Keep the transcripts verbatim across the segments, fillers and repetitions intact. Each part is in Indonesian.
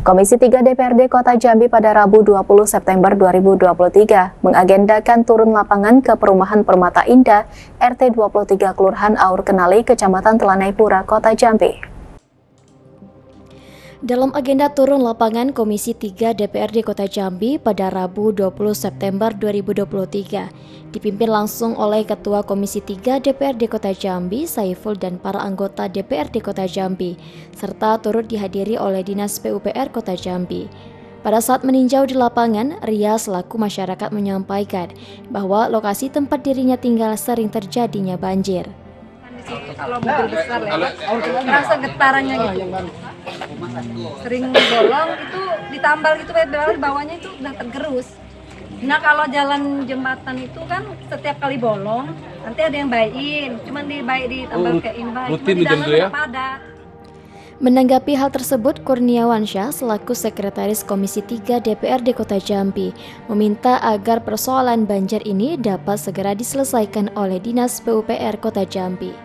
Komisi tiga D P R D Kota Jambi pada Rabu dua puluh September dua ribu dua puluh tiga mengagendakan turun lapangan ke Perumahan Permata Indah R T dua puluh tiga Kelurahan Aur Kenali, Kecamatan Telanai-Pura, Kota Jambi. Dalam agenda turun lapangan Komisi tiga D P R D Kota Jambi pada Rabu dua puluh September dua ribu dua puluh tiga, dipimpin langsung oleh Ketua Komisi tiga D P R D Kota Jambi, Saiful, dan para anggota D P R D Kota Jambi, serta turut dihadiri oleh Dinas P U P R Kota Jambi. Pada saat meninjau di lapangan, Ria selaku masyarakat menyampaikan bahwa lokasi tempat dirinya tinggal sering terjadinya banjir. Kalau mobil besar lewat, terasa getarannya gitu. Sering bolong itu ditambal gitu, padahal bawahnya itu udah tergerus. Nah kalau jalan jembatan itu kan setiap kali bolong, nanti ada yang baikin, cuman dibaik ditambal kayak inbay, rutin di dalam ya? padat. Menanggapi hal tersebut, Kurniawan Syah selaku Sekretaris Komisi tiga D P R D Kota Jambi meminta agar persoalan banjir ini dapat segera diselesaikan oleh Dinas P U P R Kota Jambi.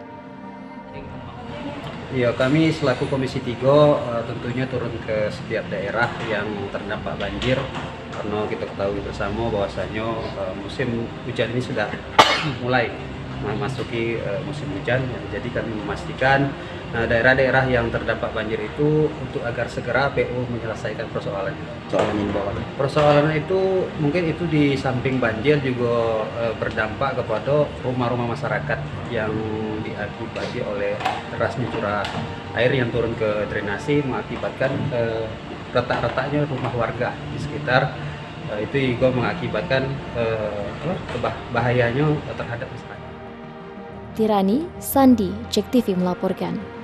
Ya, kami selaku Komisi tiga uh, tentunya turun ke setiap daerah yang terdampak banjir, karena kita ketahui bersama bahwasanya uh, musim hujan ini sudah mulai memasuki uh, musim hujan. Jadi kami memastikan uh, daerah-daerah yang terdampak banjir itu untuk agar segera P U menyelesaikan persoalan. Persoalan ini Persoalan itu mungkin itu di samping banjir juga uh, berdampak kepada rumah-rumah masyarakat yang diakibati oleh derasnya curah air yang turun ke drainasi, mengakibatkan uh, retak-retaknya rumah warga di sekitar. Uh, itu juga mengakibatkan uh, bahayanya terhadap masyarakat. Tirani, Sandi, Jek T V melaporkan.